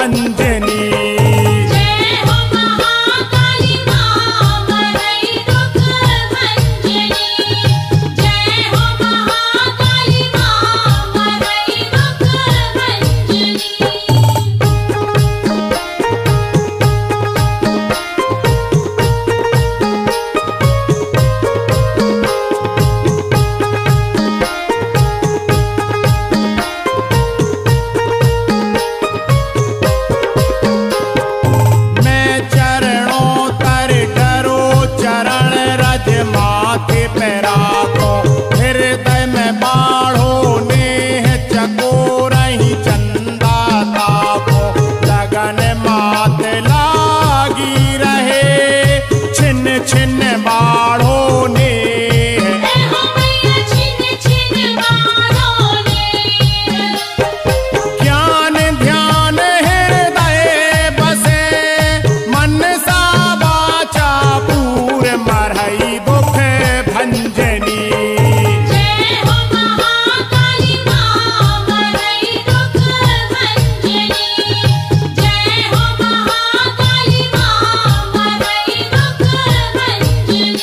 भंजनी। जय हो महाकाली मां मरई दुख भंजनी। जय हो महाकाली मां मरई दुख भंजनी। माथे पे राखो हृदय में बाढ़ो नेह चकोर ही चंदा ताको। लगन मात लागी रहे छिन छिन बाढ़ो नेह। ज्ञान ध्यान हृदय बसे मन सा बाचा पूर मरई दुख भंजनी। जय हो महाकाली मां मरई दुख भंजनी। जय हो महाकाली मां मरई दुख भंजनी।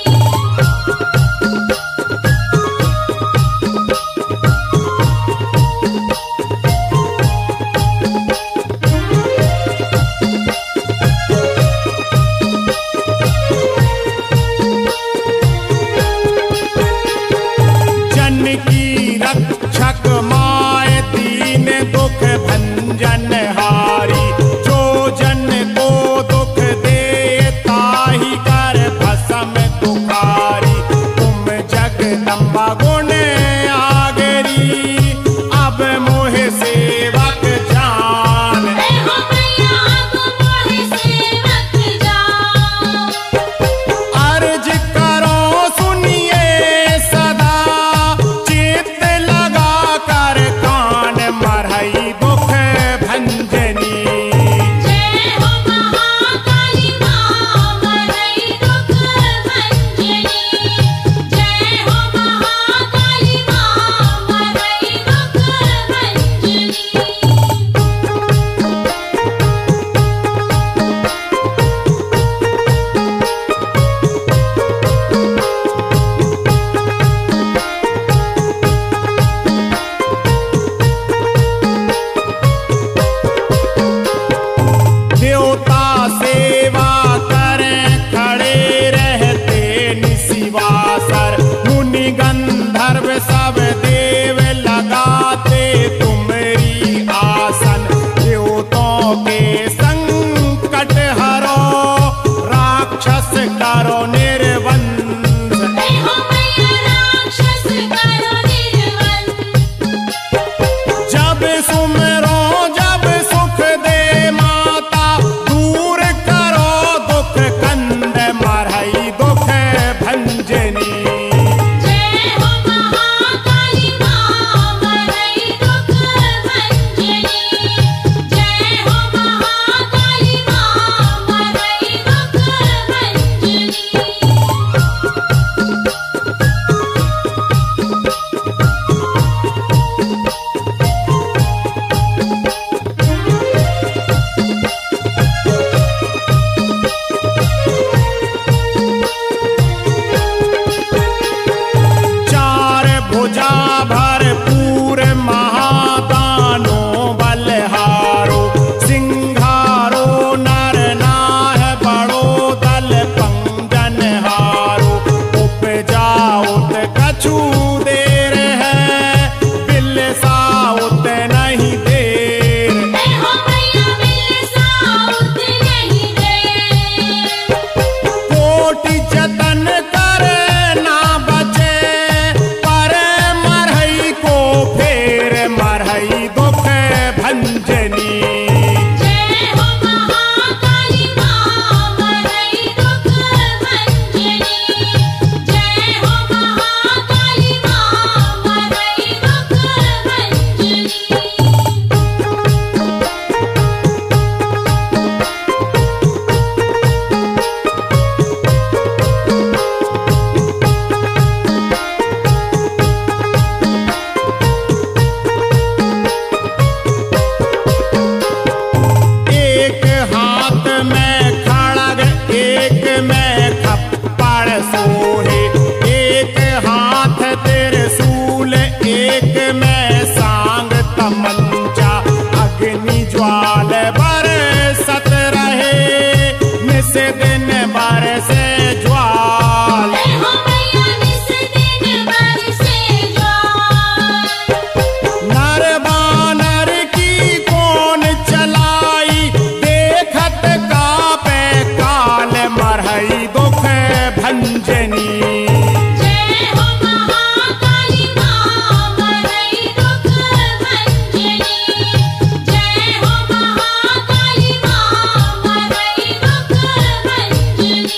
जन की रक्षक माए दीन दुख भंजन हारी। जो जन को दुख दे ताही कर भस्म दुखारी। तुम जगदम्बा गुण आगरी अब मोह सेवक जान। हो मैया अब मोहि सेवक जान। अर्ज करो सुनिए सदा चित्त लगा कर कान मरई दुख भंजनी। जय हो महाकाली मां मरई दुख भंजनी। जय हो महाकाली मां मरई दुख भंजनी। मंचा अग्नि ज्वाल बरसत रहे निस दिन बरसे ज्वाल जय हो मैया निस दिन बरसे ज्वाल। नर बानर की कौन चलाई देखत कापे काल मरहई दुख भंजनी जय हो महाकाली मां मरई दुख भंजनी। जय हो महाकाली मां मरई दुख भंजनी।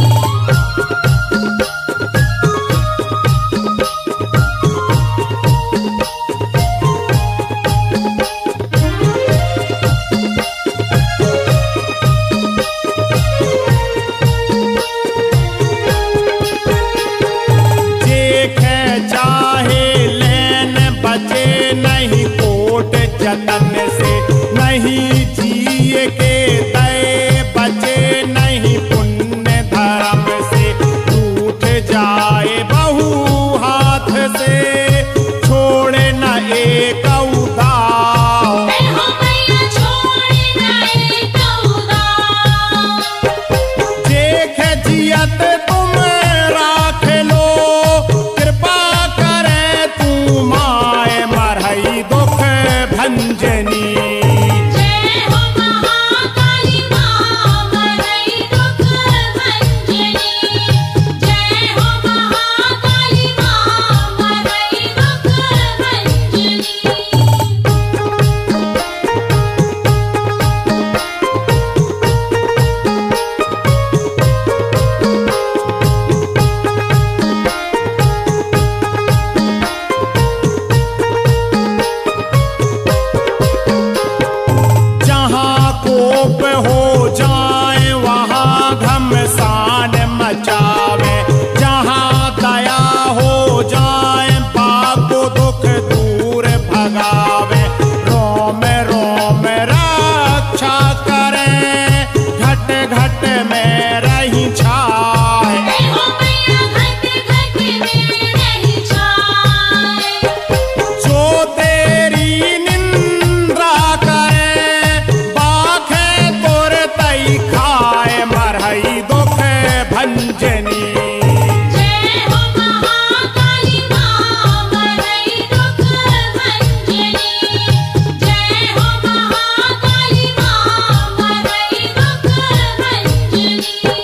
देखे चाहे लेन बचे नहीं कोट जतन से नहीं जिए के तय बचे नहीं पुण्य धर्म से टूट जाए बहु हाथ से छोड़े न एक उदाव जय हो मैया छोड़े नहीं कौदाव। देख जियत तुम राख लो कृपा करे तू माए मरहई दुख भंजनी जय हो महाकाली मां मरई दुख भंजनी। जय हो महाकाली मां मरई दुख भंजनी। जहाँ कोप हो जाए वहाँ घमसान मचावे जहाँ दया हो जाए पाप दुख दूर भगावे रोम रोम रक्षा करे घट घट में रही छाए जय हो मैया घट घट में रही छाए। जो तेरी निंदा करे बाखे तोर तई खाए मरहई दुख भंजनी जय हो महाकाली मां मरई दुख भंजनी। जय हो महाकाली मां मरई दुख भंजनी।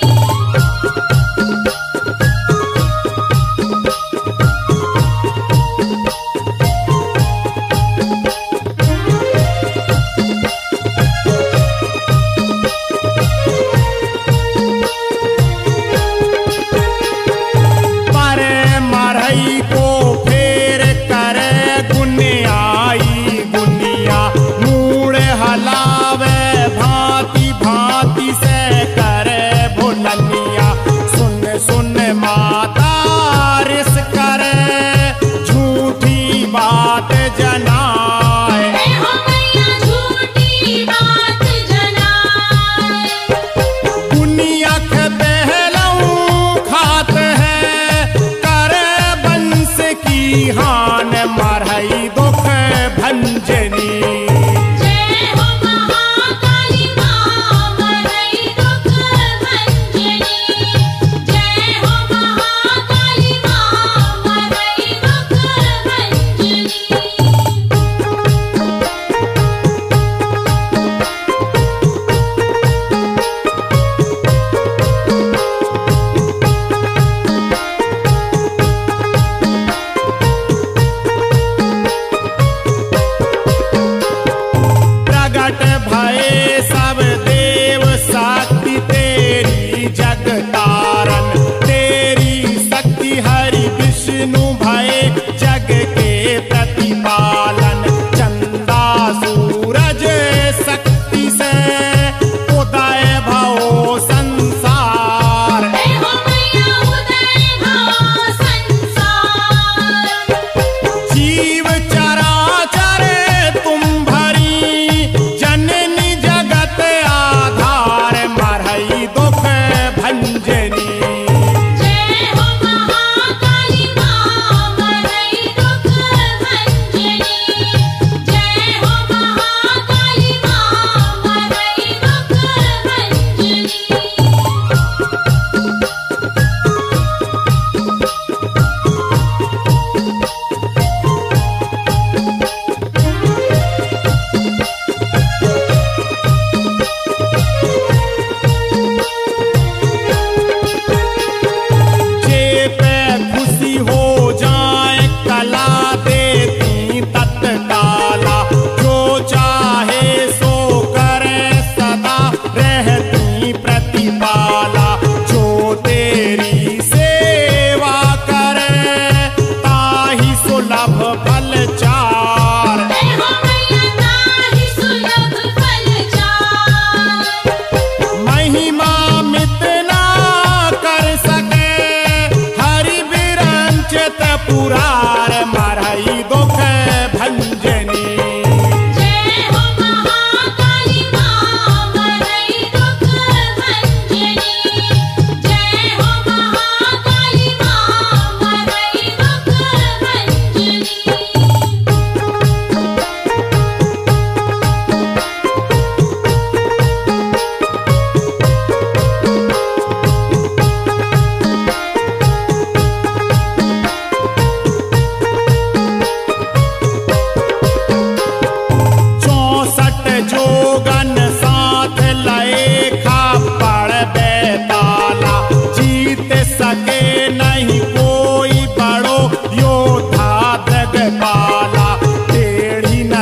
पर मरहई को फेर करे गुनियाई गुनिया मूड़ हलावे भांति भांति से करे भुलनिया सुन सुन माता रिस करे झूठी बात जनाए जय हो मैया झूठी बात जनाए। दुनिया के बहलऊ खात है करे बंस की हान मरहई दुख भंजनी जय हो महाकाली मां मरई दुख भंजनी। जय हो महाकाली मां मरई दुख भंजनी।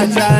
सजन